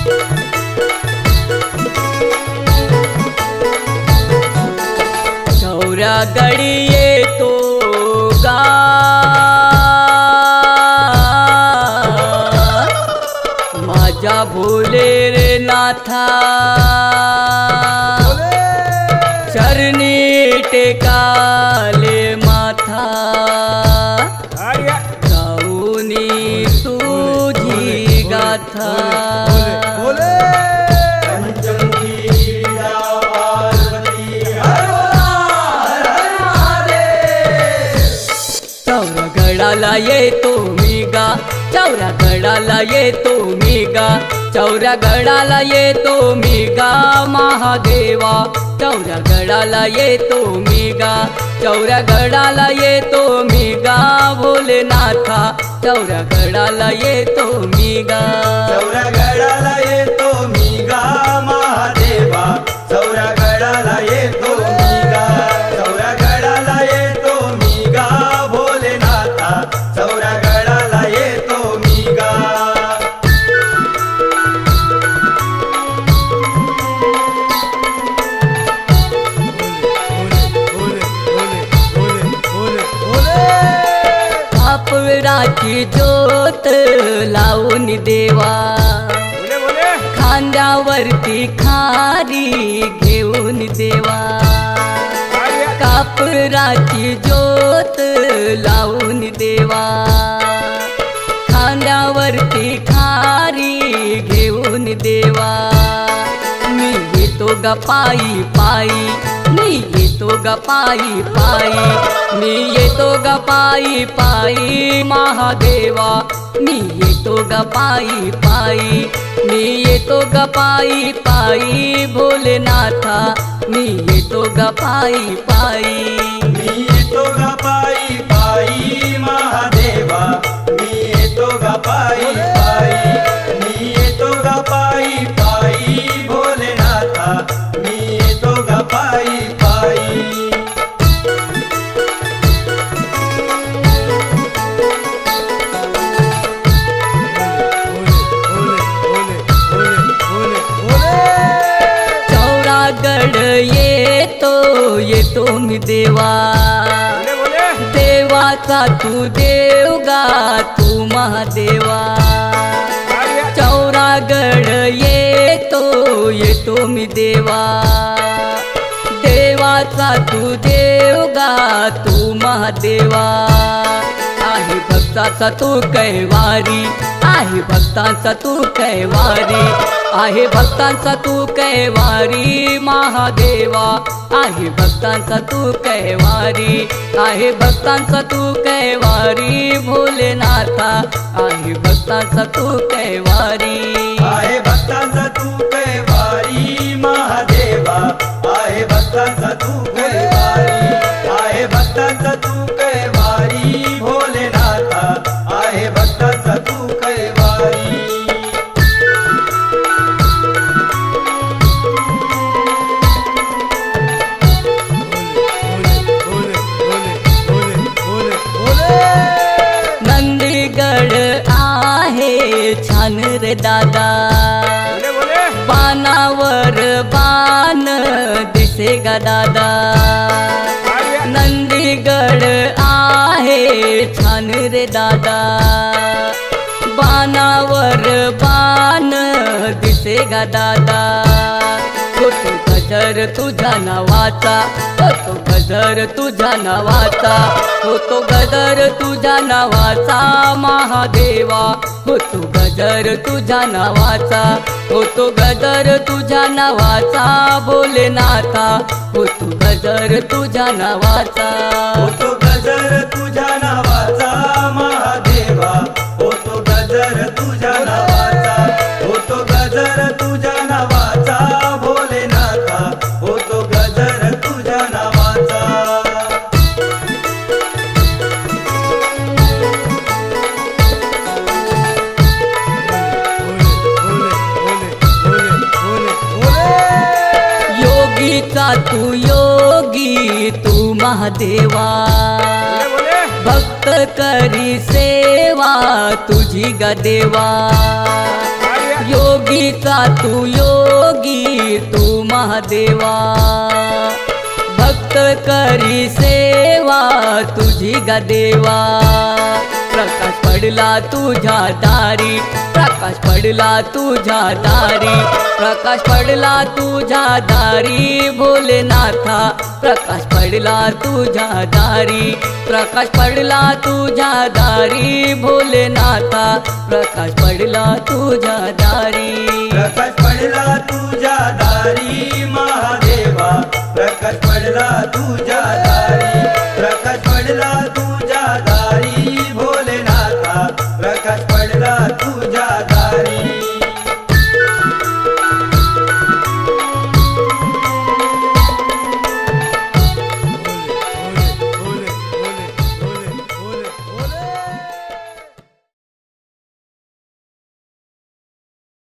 गडी येतो गा माझ्या भोले रे नाथा चरणी टेकाले माथा गाऊनी तुझी गाथा गडाला येतो मी गा चौऱ्या गडाला येतो मी गा चौऱ्या गडाला येतो मी गा महादेवा चौऱ्या गडाला येतो मी गा चौऱ्या गडाला येतो मी गा भोलेनाथा चौऱ्या गडाला येतो मी गा चौऱ्या गडाला येतो मी गा महादेवा चौऱ्या गडाला येतो मी गा चौऱ्या गडाला येतो मी गा भोलेनाथा चौऱ्या गडाला येतो मी गा आपविराची ज्योत लावून देवा खांद्यावरती खारी घेऊन देवा कापराची ज्योत लावून देवा खांद्यावरती खारी घेऊन देवा मी येतो ग पायी पायी मी येतो ग पायी पायी मी येतो ग पायी पायी महादेवा मी येतो ग पायी पायी मी येतो ग पायी पायी भोलेनाथा मी येतो ग पायी पायी मी येतो ग पायी पायी महादेवा मी येतो ग पायी पायी मी येतो ग पायी पायी भोलेनाथा मी येतो ग पायी पायी गड येतो मी देवा देवाचा तू देवगा तू महादेवा चौरागड येतो मी देवा देवाचा तू देवगा तू महादेवा आहे भक्ताचा तू कैवारी आहे भक्तांचा तू कैवारी आहे भक्तांचा तू कैवारी महादेवा आहे भक्तांचा तू कैवारी आहे भक्तांचा तू कैवारी भोलेनाथा आहे भक्तांचा तू कैवारी आहे भक्तांचा तू कैवारी महादेवा आहे भक्तांचा तू कैवारी आहे भक्तांचा तू कैवारी भोलेनाथा आहे भक्तांचा तू कैवारी नंदीगड आहे छान रे दादा बाणावर बाण दिसे गा दादा नंदीगड आहे छान रे दादा बाणावर बाण दिसे गा दादा होतो गजर तुझ्या नावाचा होतो गजर तुझ्या नावाचा होतो गजर तुझ्या नावाचा महादेवा होतो गजर तुझ्या नावाचा होतो गजर तुझ्या नावाचा भोलेनाथा होतो गजर तुझ्या नावाचा होतो गजर तुझ्या नावाचा महादेवा होतो गजर तुझ्या नावाचा होतो गजर तुझ्या नावाचा भोलेनाथा होतो गजर तुझ्या नावाचा योगीचा तू योगी तू महादेवा भक्त करी सेवा तुझी ग देवा योगीचा तू योगी तू महादेवा, भक्त करी सेवा तुझी गा देवा। प्रकाश पडला तुझ्या दारी, प्रकाश पडला तुझ्या दारी, प्रकाश पडला तुझ्या दारी भोलेनाथा। प्रकाश पडला तुझ्या दारी, प्रकाश पडला तुझ्या दारी भोलेनाथा। प्रकाश पडला तुझ्या दारी।